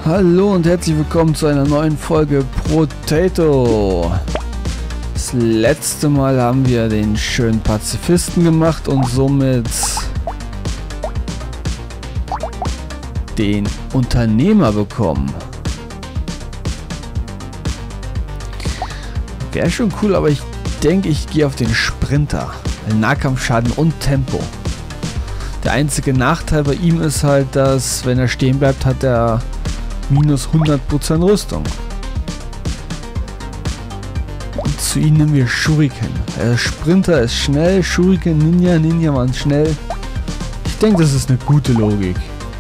Hallo und herzlich willkommen zu einer neuen Folge Potato. Das letzte Mal haben wir den schönen Pazifisten gemacht und somit den Unternehmer bekommen. Wäre schon cool, aber ich denke, ich gehe auf den Sprinter. Nahkampfschaden und Tempo. Der einzige Nachteil bei ihm ist halt, dass wenn er stehen bleibt, hat er minus 100% Rüstung. Und zu ihm nehmen wir Shuriken. Der Sprinter ist schnell, Shuriken, Ninja waren schnell. Ich denke, das ist eine gute Logik.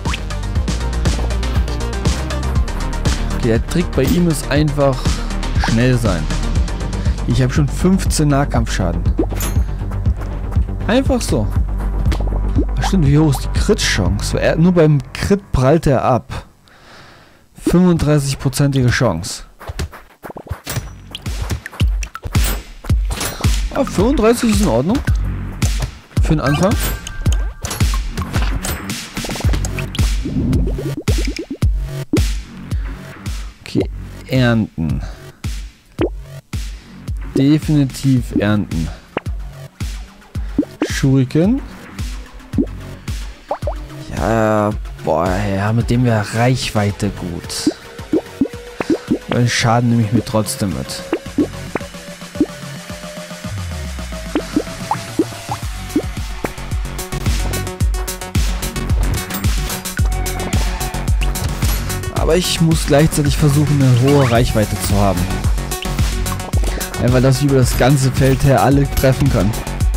Okay, der Trick bei ihm ist einfach schnell sein. Ich habe schon 15 Nahkampfschaden. Einfach so. Ach stimmt, wie hoch ist die Crit-Chance? Nur beim Crit prallt er ab. 35%ige Chance. Ah, 35 ist in Ordnung. Für den Anfang. Okay, ernten. Definitiv ernten. Shuriken. Ja, boah, ja, mit dem wäre Reichweite gut. Weil Schaden nehme ich mir trotzdem mit. Aber ich muss gleichzeitig versuchen, eine hohe Reichweite zu haben. Einfach, dass ich über das ganze Feld her alle treffen kann.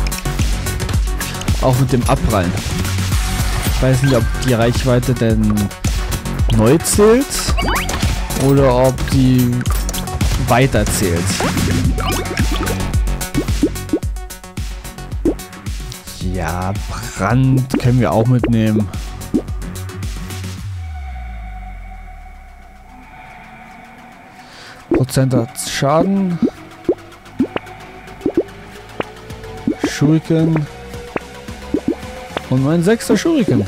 Auch mit dem Abprallen. Ich weiß nicht, ob die Reichweite denn neu zählt oder ob die weiter zählt. Ja, Brand können wir auch mitnehmen. Prozent Schaden. Shuriken. Und mein 6. Shuriken.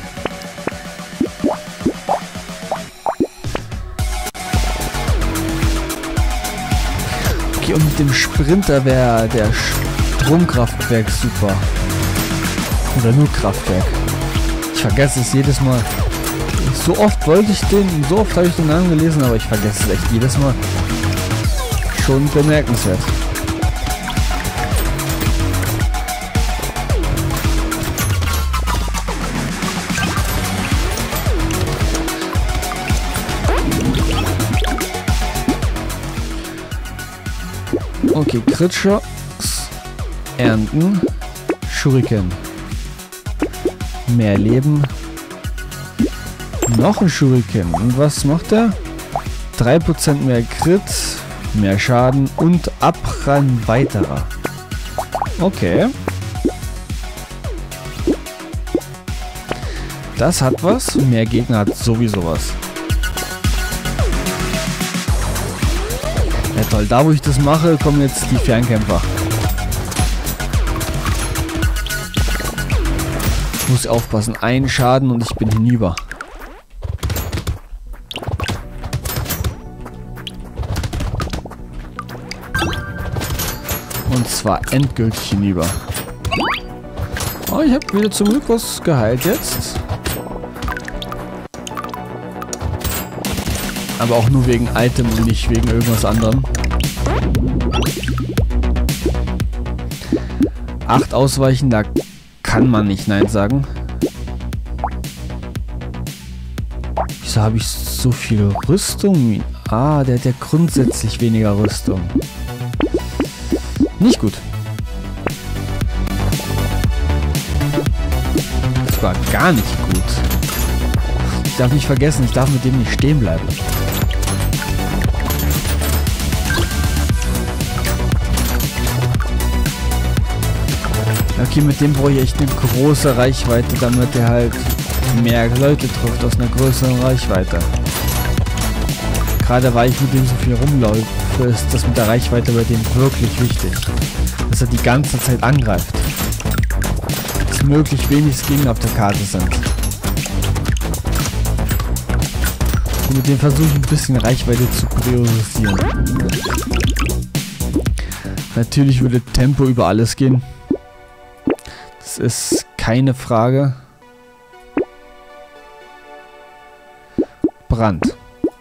Okay, und mit dem Sprinter wäre der Stromkraftwerk super. Oder nur Kraftwerk. Ich vergesse es jedes Mal. So oft wollte ich den, so oft habe ich den Namen gelesen, aber ich vergesse es echt jedes Mal. Schon bemerkenswert. Okay, Crit-Chance, Ernten, Shuriken, mehr Leben, noch ein Shuriken. Und was macht er? 3% mehr Crit, mehr Schaden und Abprallen weiterer. Okay. Das hat was, mehr Gegner hat sowieso was. Ja toll, da wo ich das mache, kommen jetzt die Fernkämpfer. Ich muss aufpassen, ein Schaden und ich bin hinüber. Und zwar endgültig hinüber. Oh, ich habe wieder zum Glück was geheilt jetzt. Aber auch nur wegen Item und nicht wegen irgendwas anderem. 8 ausweichen, da kann man nicht Nein sagen. Wieso habe ich so viel Rüstung? Ah, der hat ja grundsätzlich weniger Rüstung. Nicht gut. Das war gar nicht gut. Ich darf nicht vergessen, ich darf mit dem nicht stehen bleiben. Okay, mit dem brauche ich echt eine große Reichweite, damit er halt mehr Leute trifft aus einer größeren Reichweite. Gerade weil ich mit dem so viel rumlaufe, ist das mit der Reichweite bei dem wirklich wichtig. Dass er die ganze Zeit angreift. Dass möglichst wenig Gegner auf der Karte sind. Mit dem versuche ich ein bisschen Reichweite zu priorisieren. Natürlich würde Tempo über alles gehen. Das ist keine Frage. Brand.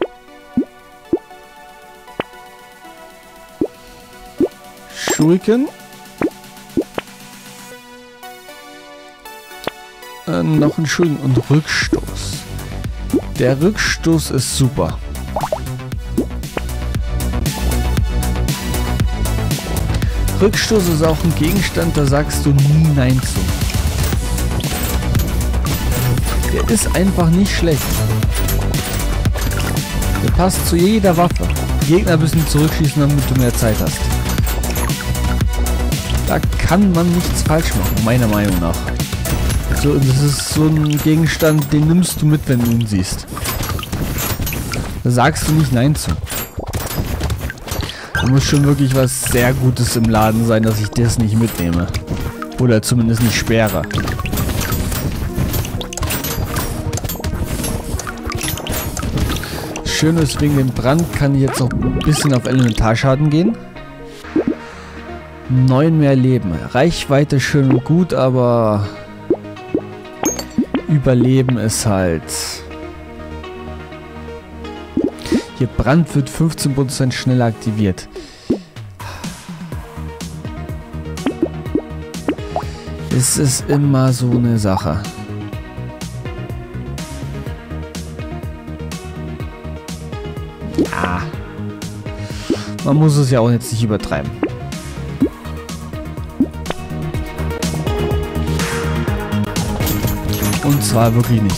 Shuriken. Noch ein Shuriken und Rückstoß. Der Rückstoß ist super. Rückstoß ist auch ein Gegenstand, da sagst du nie Nein zu. Der ist einfach nicht schlecht. Der passt zu jeder Waffe. Die Gegner müssen zurückschießen, damit du mehr Zeit hast. Da kann man nichts falsch machen, meiner Meinung nach. So, das ist so ein Gegenstand, den nimmst du mit, wenn du ihn siehst. Da sagst du nicht Nein zu. Da muss schon wirklich was sehr Gutes im Laden sein, dass ich das nicht mitnehme. Oder zumindest nicht sperre. Schön ist, wegen dem Brand kann ich jetzt noch ein bisschen auf Elementarschaden gehen. 9 mehr Leben. Reichweite schön und gut, aber Überleben ist halt... Hier Brand wird 15% schneller aktiviert. Es ist immer so eine Sache. Ja. Man muss es ja auch jetzt nicht übertreiben. Und zwar wirklich nicht.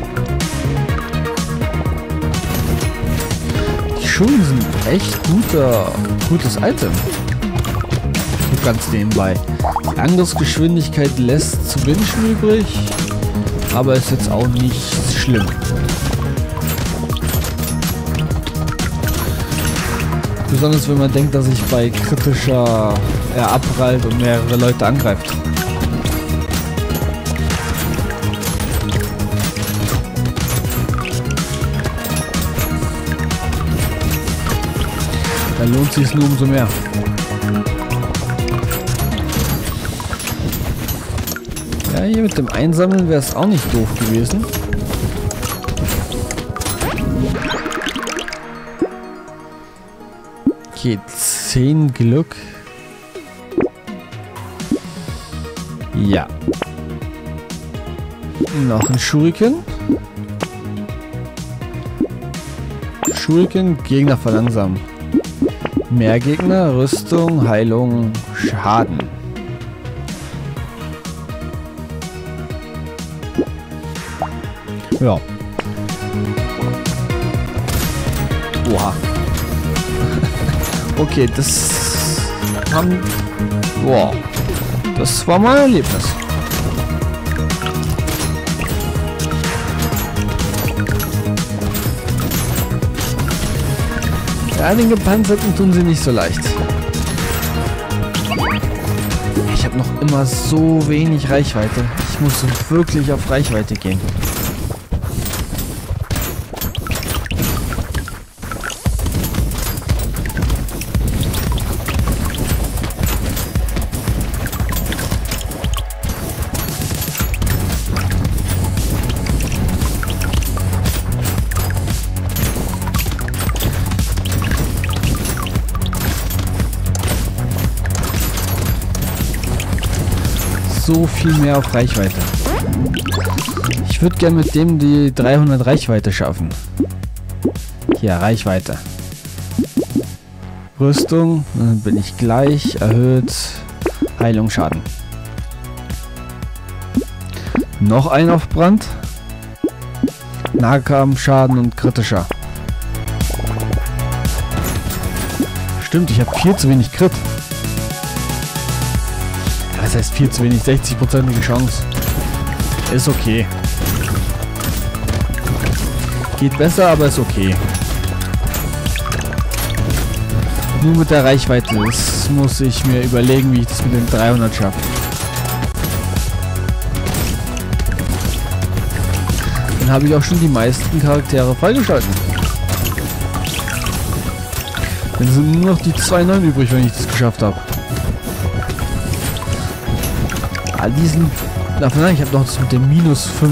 Die Schulen sind echt gutes Item. So ganz nebenbei. Die Angriffsgeschwindigkeit lässt zu wünschen übrig, aber ist jetzt auch nicht schlimm. Besonders wenn man denkt, dass sich bei kritischer abprallt und mehrere Leute angreift. Dann lohnt sich nur umso mehr. Ja, hier mit dem Einsammeln wäre es auch nicht doof gewesen. Okay, 10 Glück. Ja. Noch ein Shuriken. Shuriken, Gegner verlangsamen. Mehr Gegner, Rüstung, Heilung, Schaden. Ja. Oha. Okay, das haben... Wow. Das war mein Erlebnis. Ja, den Gepanzerten tun sie nicht so leicht. Ich habe noch immer so wenig Reichweite. Ich muss wirklich auf Reichweite gehen. So viel mehr auf Reichweite. Ich würde gerne mit dem die 300 Reichweite schaffen. Hier, Reichweite. Rüstung, dann bin ich gleich. Erhöht. Heilung, Schaden. Noch ein auf Brand. Nahkampf, Schaden und kritischer. Stimmt, ich habe viel zu wenig Crit. Das heißt viel zu wenig, 60%ige Chance. Ist okay. Geht besser, aber ist okay. Nur mit der Reichweite. Das muss ich mir überlegen, wie ich das mit den 300 schaffe. Dann habe ich auch schon die meisten Charaktere freigeschalten. Dann sind nur noch die 2 9 übrig, wenn ich das geschafft habe. All diesen... Davon ich habe noch das mit dem minus 5.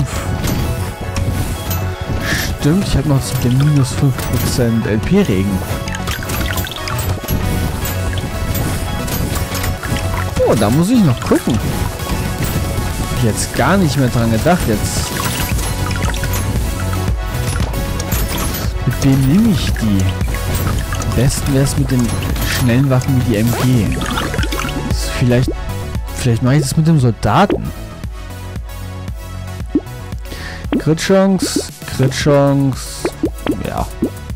Stimmt, ich habe noch das mit dem minus 5% LP-Regen. Oh, da muss ich noch gucken. Hab ich jetzt gar nicht mehr dran gedacht jetzt. Mit wem nehme ich die? Am besten wäre es mit den schnellen Waffen wie die MG. Vielleicht mache ich das mit dem Soldaten. Crit-Chance, Crit-Chance. Ja.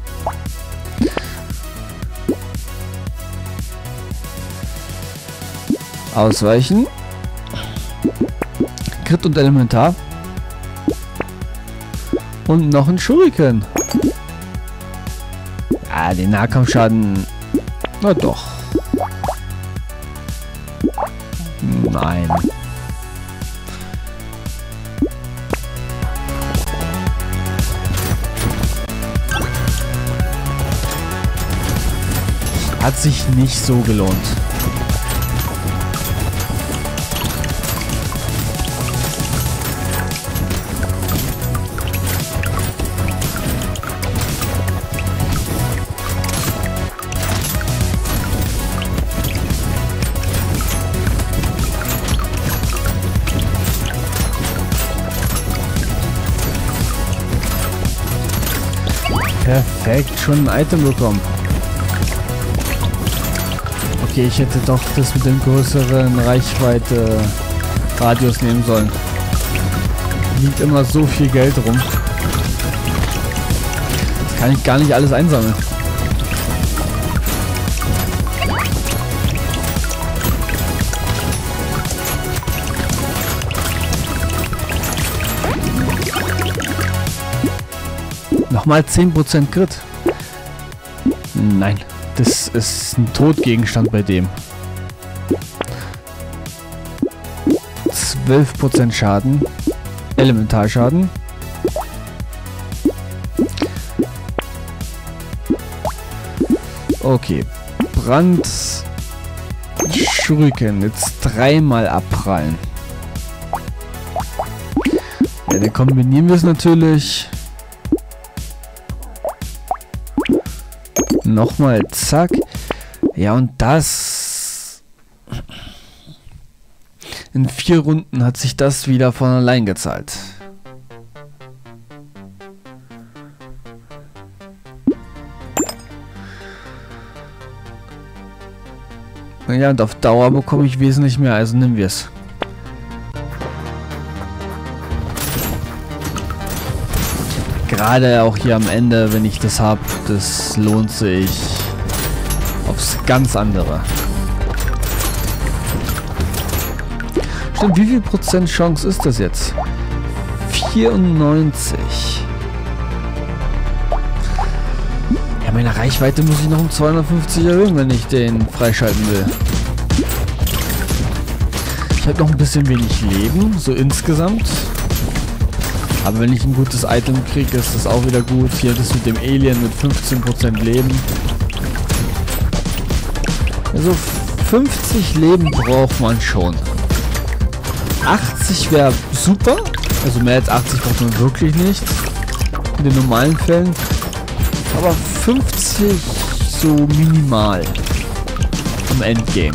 Ausweichen. Crit und Elementar. Und noch ein Shuriken. Ah, den Nahkampfschaden. Na doch. Nein. Hat sich nicht so gelohnt. Perfekt, schon ein Item bekommen. Okay, ich hätte doch das mit dem größeren Reichweite Radius nehmen sollen. Liegt immer so viel Geld rum. Das kann ich gar nicht alles einsammeln. Nochmal 10% Crit. Nein, das ist ein Todgegenstand bei dem. 12% Schaden. Elementarschaden. Okay. Brand. Shuriken. Jetzt 3-mal abprallen. Ja, dann kombinieren wir es natürlich. Nochmal, zack. Ja, und das... In 4 Runden hat sich das wieder von allein gezahlt. Ja, und auf Dauer bekomme ich wesentlich mehr, also nehmen wir es. Gerade auch hier am Ende, wenn ich das habe, das lohnt sich aufs ganz andere. Stimmt, wie viel Prozent Chance ist das jetzt? 94. Ja, meine Reichweite muss ich noch um 250 erhöhen, wenn ich den freischalten will. Ich habe noch ein bisschen wenig Leben, so insgesamt. Aber wenn ich ein gutes Item kriege, ist das auch wieder gut. Hier das mit dem Alien mit 15% Leben. Also 50 Leben braucht man schon. 80 wäre super. Also mehr als 80 braucht man wirklich nicht. In den normalen Fällen. Aber 50 so minimal. Im Endgame.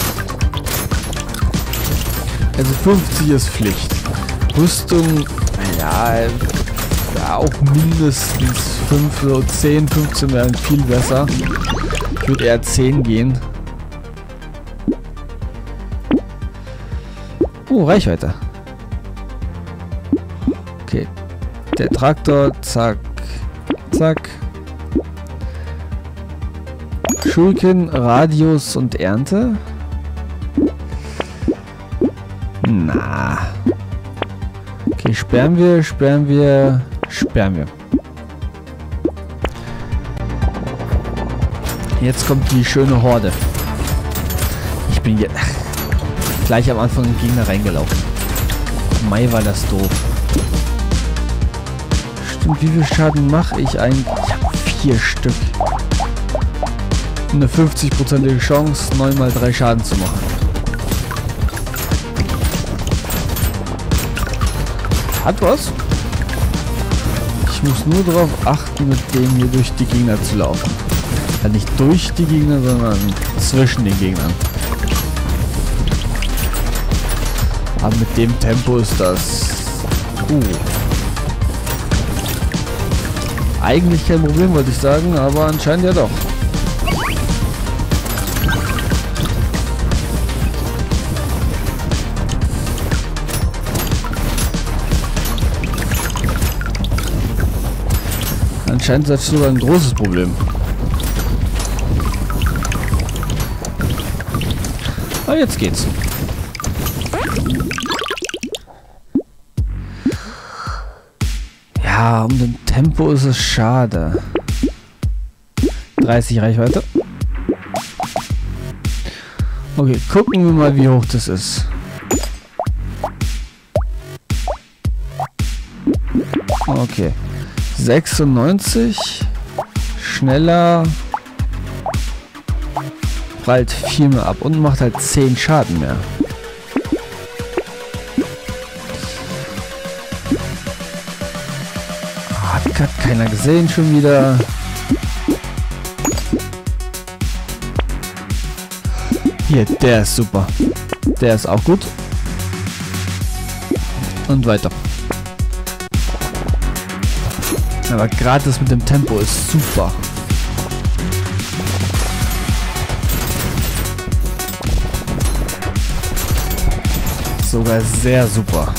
Also 50 ist Pflicht. Rüstung... Ja, auch mindestens 5 oder 10, 15 wären viel besser. Ich würde eher 10 gehen. Oh, Reichweite. Okay. Der Traktor, zack, zack. Shuriken, Radius und Ernte. Na. Okay, sperren wir. Jetzt kommt die schöne Horde. Ich bin jetzt gleich am Anfang in den Gegner reingelaufen. Mai war das doof. Stimmt, wie viel Schaden mache ich eigentlich? Ich habe 4 Stück. eine 50%ige Chance, 9 mal 3 Schaden zu machen. Hat was? Ich muss nur darauf achten, mit dem hier durch die Gegner zu laufen. Ja, nicht durch die Gegner, sondern zwischen den Gegnern. Aber mit dem Tempo ist das... Eigentlich kein Problem, wollte ich sagen, aber anscheinend ja doch. Anscheinend ist das sogar ein großes Problem. Aber jetzt geht's. Ja, um den Tempo ist es schade. 30 Reichweite. Okay, gucken wir mal, wie hoch das ist. Okay. 96. Schneller. Prallt viel mehr ab und macht halt 10 Schaden mehr. Hat keiner gesehen schon wieder. Hier, der ist super. Der ist auch gut. Und weiter. Aber gerade das mit dem Tempo ist super. Sogar sehr super.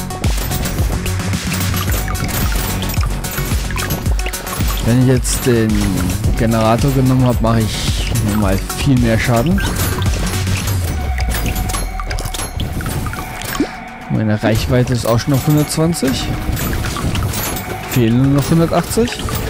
Wenn ich jetzt den Generator genommen habe, mache ich nochmal viel mehr Schaden. Meine Reichweite ist auch schon auf 120. Fehlen nur noch 180.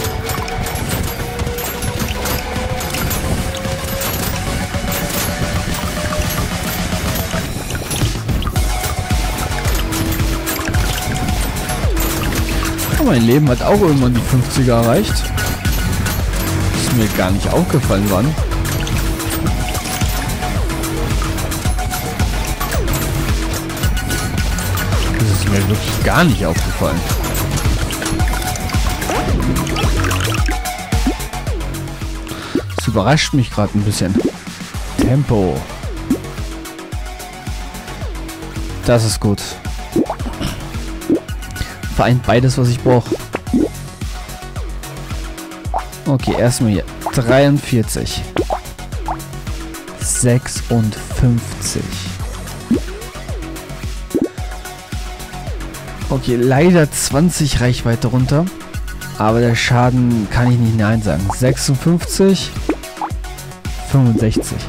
Oh, mein Leben hat auch irgendwann die 50er erreicht. Ist mir gar nicht aufgefallen, wann. Das ist mir wirklich gar nicht aufgefallen. Das überrascht mich gerade ein bisschen. Tempo. Das ist gut. Vereint beides, was ich brauche. Okay, erstmal hier. 43. 56. Okay, leider 20 Reichweite runter. Aber der Schaden kann ich nicht nein sagen. 56. 65.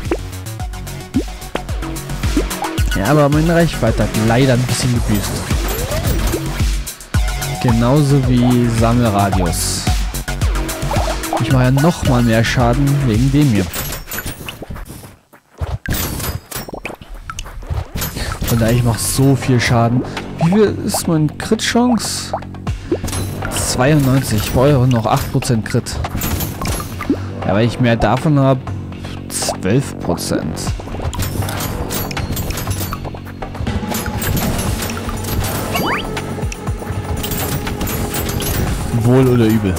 Ja, aber meine Reichweite hat leider ein bisschen gebüßt. Genauso wie Sammelradius. Ich mache ja noch mal mehr Schaden wegen dem hier. Von daher, ich mache so viel Schaden. Wie viel ist meine Crit-Chance? 92. Ich brauche noch 8% Crit. Ja, weil ich mehr davon habe, 12%. Wohl oder übel.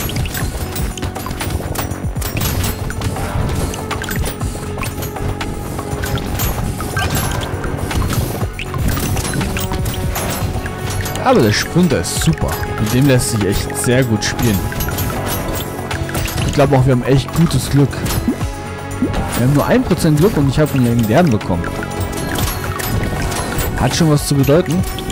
Aber der Sprinter ist super. Mit dem lässt sich echt sehr gut spielen. Ich glaube auch, wir haben echt gutes Glück. Wir haben nur 1% Glück und ich habe einen legendären bekommen. Hat schon was zu bedeuten.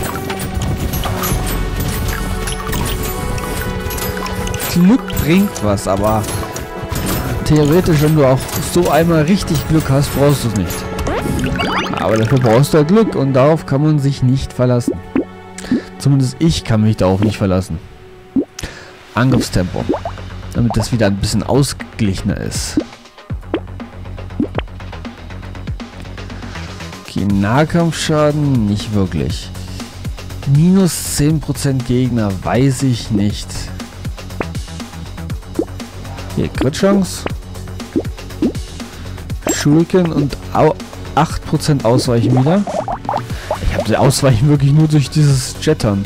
Glück bringt was, aber theoretisch, wenn du auch so einmal richtig Glück hast, brauchst du es nicht. Aber dafür brauchst du halt Glück und darauf kann man sich nicht verlassen. Zumindest ich kann mich darauf nicht verlassen. Angriffstempo. Damit das wieder ein bisschen ausgeglichener ist. Okay, Nahkampfschaden nicht wirklich. Minus 10% Gegner, weiß ich nicht. Hier, Crit-Chance. Shuriken und 8% Ausweichen wieder. Ich habe sie Ausweichen wirklich nur durch dieses Jettern.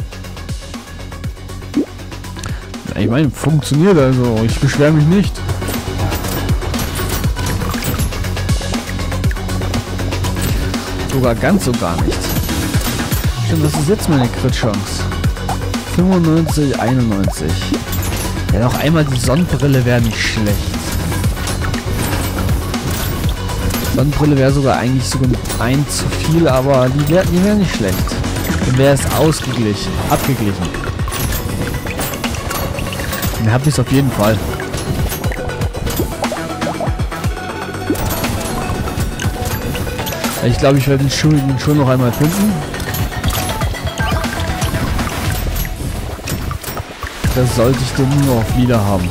Ich meine, funktioniert also. Ich beschwere mich nicht. Sogar ganz so gar nicht. Stimmt, was ist jetzt meine Crit-Chance? 95, 91. Ja, noch einmal die Sonnenbrille wäre nicht schlecht. Sonnenbrille wäre sogar eigentlich sogar ein zu viel, aber die wäre nicht schlecht. Dann wäre es ausgeglichen, abgeglichen. Dann habe ich es auf jeden Fall. Ich glaube, ich werde den Shuriken schon noch einmal finden. Da sollte ich den nur noch wieder haben.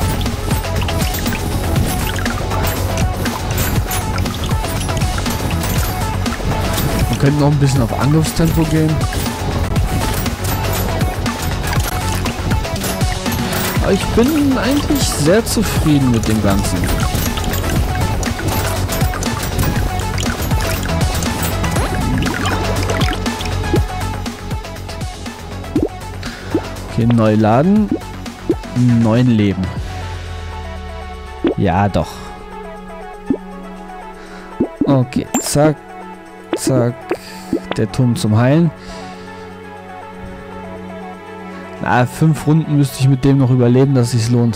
Wir könnten noch ein bisschen auf Angriffstempo gehen. Aber ich bin eigentlich sehr zufrieden mit dem Ganzen. Okay, neu laden. 9 Leben. Ja, doch. Okay, zack. Zack. Der Turm zum Heilen. Na, 5 Runden müsste ich mit dem noch überleben, dass es sich lohnt.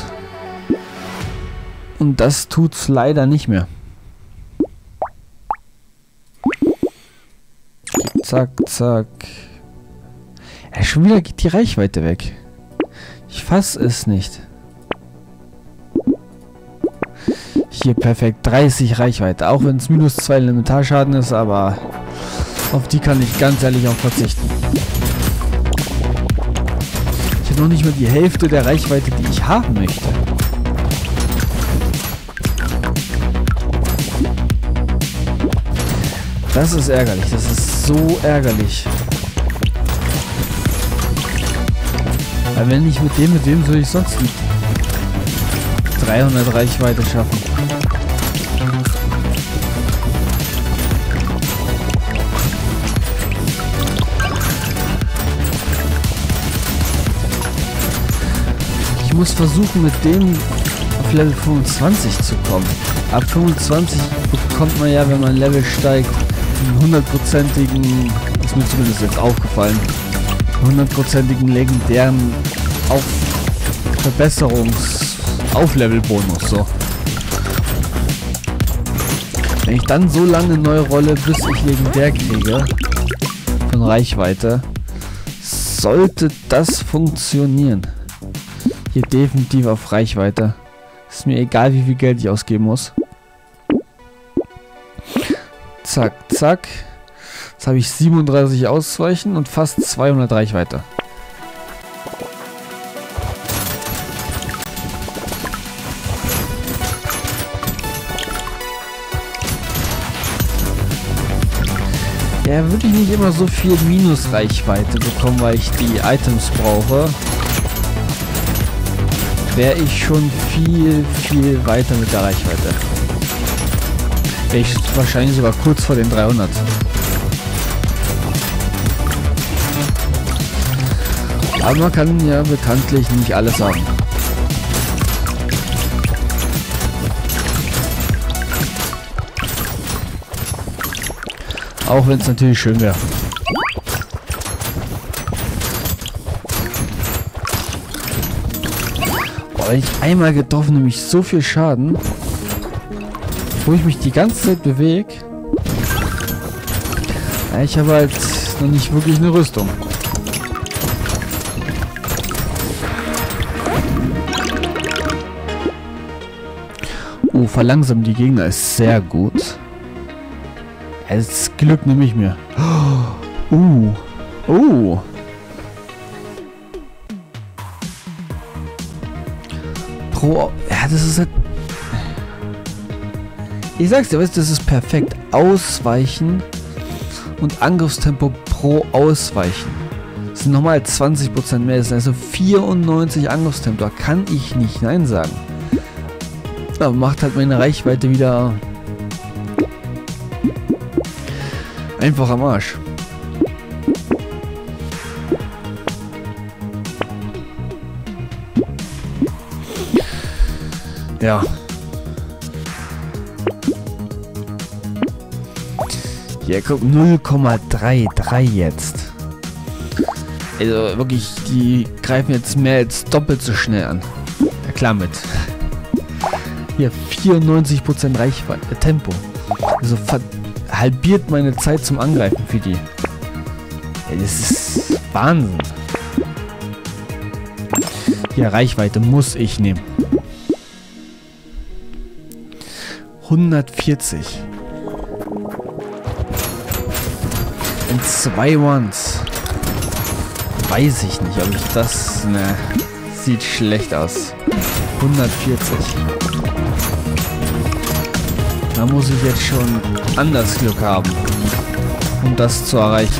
Und das tut's leider nicht mehr. Zack, zack. Ja, schon wieder geht die Reichweite weg. Ich fasse es nicht. Hier perfekt 30 Reichweite. Auch wenn es minus 2 Elementarschaden ist, aber auf die kann ich ganz ehrlich auch verzichten. Ich habe noch nicht mal die Hälfte der Reichweite, die ich haben möchte. Das ist ärgerlich. Das ist so ärgerlich. Weil wenn nicht mit dem soll ich sonst nicht 300 Reichweite schaffen. Ich muss versuchen, mit dem auf Level 25 zu kommen. Ab 25 bekommt man ja, wenn man Level steigt, einen 100%igen, ist mir zumindest jetzt aufgefallen, 100%igen legendären Auflevel-Bonus. So. Wenn ich dann so lange neu rolle, bis ich legendär kriege, von Reichweite, sollte das funktionieren. Hier definitiv auf Reichweite. Ist mir egal, wie viel Geld ich ausgeben muss. Zack, zack. Jetzt habe ich 37 Ausweichen und fast 200 Reichweite. Ja, würde ich nicht immer so viel Minusreichweite bekommen, weil ich die Items brauche, wäre ich schon viel weiter mit der Reichweite. Wäre ich wahrscheinlich sogar kurz vor den 300. Aber man kann ja bekanntlich nicht alles haben. Auch wenn es natürlich schön wäre. Boah, wenn ich einmal getroffen, nämlich so viel Schaden, wo ich mich die ganze Zeit bewege. Ja, ich habe halt noch nicht wirklich eine Rüstung. Oh, verlangsamen die Gegner ist sehr gut. Das Glück nehme ich mir. Oh. Ja, das ist halt... Ich sag's dir, weißt du, das ist perfekt. Ausweichen und Angriffstempo pro Ausweichen. Das sind nochmal 20% mehr. Das sind also 94 Angriffstempo. Da kann ich nicht Nein sagen. Aber macht halt meine Reichweite wieder Einfach am Arsch. Ja. Hier kommt 0,33 jetzt. Also wirklich, die greifen jetzt mehr als doppelt so schnell an. Ja klar mit. Hier 94% Reichweite, Tempo. Also halbiert meine Zeit zum Angreifen für die. Ja, das ist Wahnsinn. Hier Reichweite muss ich nehmen. 140. In 2 Ones. Weiß ich nicht, ob ich das... Ne, sieht schlecht aus. 140. Da muss ich jetzt schon anders Glück haben, um das zu erreichen.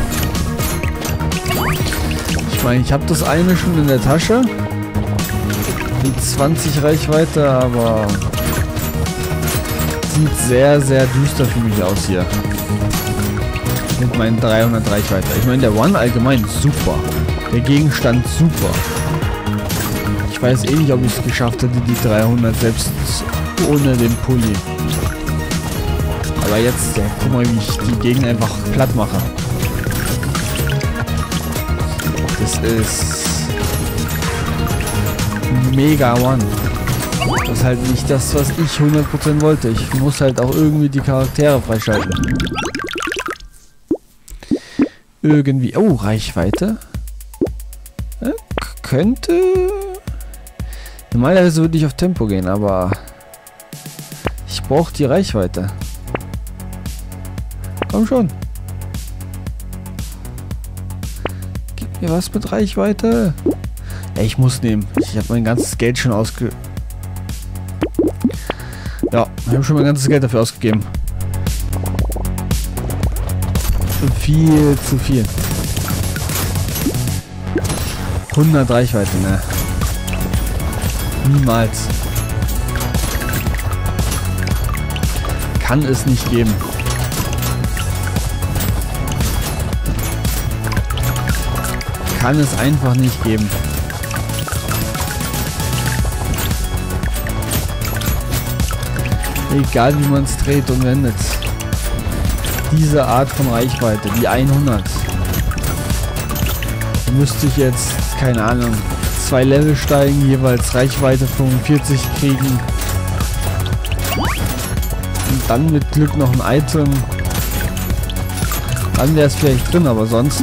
Ich meine, ich habe das eine schon in der Tasche. Mit 20 Reichweite, aber... Sieht sehr, sehr düster für mich aus hier. Mit meinen 300 Reichweite. Ich meine, der One allgemein super. Der Gegenstand super. Ich weiß eh nicht, ob ich es geschafft hätte, die 300 selbst ohne den Pulli. Aber jetzt, ja, guck mal, wie ich die Gegend einfach platt mache. Das ist... Mega One. Das ist halt nicht das, was ich 100% wollte. Ich muss halt auch irgendwie die Charaktere freischalten. Irgendwie... Oh, Reichweite. Könnte... Normalerweise würde ich auf Tempo gehen, aber... Ich brauche die Reichweite. Komm schon. Gib mir was mit Reichweite. Ja, ich muss nehmen. Ich habe mein ganzes Geld schon Ja, ich habe schon mein ganzes Geld dafür ausgegeben. Viel zu viel. 100 Reichweite, ne? Niemals. Kann es nicht geben. Kann es einfach nicht geben. Egal wie man es dreht und wendet. Diese Art von Reichweite, die 100. Müsste ich jetzt, keine Ahnung, 2 Level steigen, jeweils Reichweite 45 kriegen. Und dann mit Glück noch ein Item. Dann wäre es vielleicht drin, aber sonst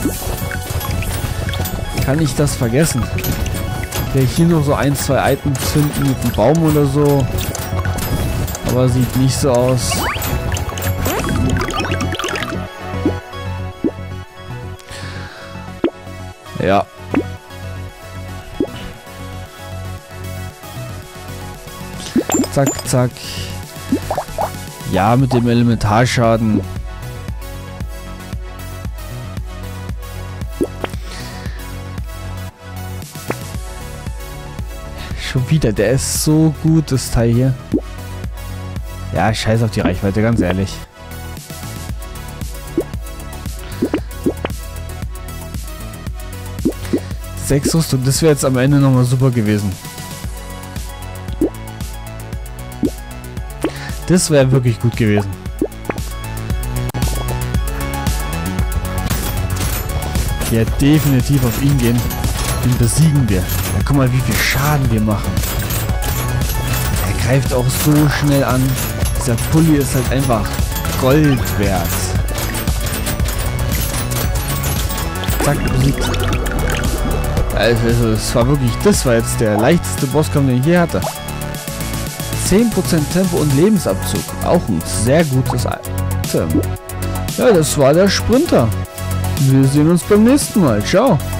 kann ich das vergessen. Vielleicht hier noch so 1, 2 Items finden mit einem Baum oder so. Aber sieht nicht so aus. Ja. Zack, zack. Ja, mit dem Elementarschaden. Schon wieder, der ist so gut, das Teil hier. Ja, scheiß auf die Reichweite, ganz ehrlich. Sechs Rüstung, das wäre jetzt am Ende nochmal super gewesen. Das wäre wirklich gut gewesen. Ja, definitiv auf ihn gehen. Den besiegen wir. Ja, guck mal, wie viel Schaden wir machen. Er greift auch so schnell an. Dieser Pulli ist halt einfach Gold wert. Zack, besiegt. Also, es war wirklich, das war jetzt der leichteste Bosskampf, den ich je hatte. 10% Tempo und Lebensabzug. Auch ein sehr gutes Item. Ja, das war der Sprinter. Wir sehen uns beim nächsten Mal. Ciao.